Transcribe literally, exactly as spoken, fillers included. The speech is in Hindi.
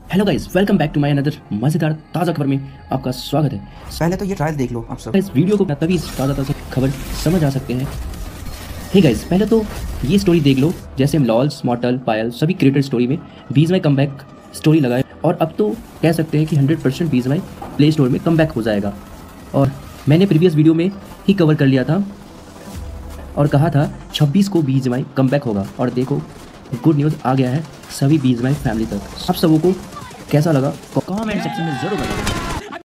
Hello guys, welcome back to my another मजेदार ताज़ा खबर में आपका स्वागत है। पहले तो ये ट्रायल देख लो आप सब। इस वीडियो को तभी ताज़ा ताज़ा खबर समझ आ सकते हैं। हे गाइस, पहले तो ये स्टोरी देख लो। जैसे हम लॉल्स, मॉर्टल, पायल सभी क्रिएटेड स्टोरी में बीज माई कमबैक स्टोरी लगाए और अब तो कह सकते हैं कि हंड्रेड परसेंट बीज माई प्ले स्टोर में कमबैक हो जाएगा। और मैंने प्रीवियस वीडियो में ही कवर कर लिया था और कहा था छब्बीस को बीज माई कमबैक होगा। और देखो, गुड न्यूज़ आ गया है सभी बीज माई फैमिली तक। आप सबों को कैसा लगा कमेंट सेक्शन में ज़रूर बताओ।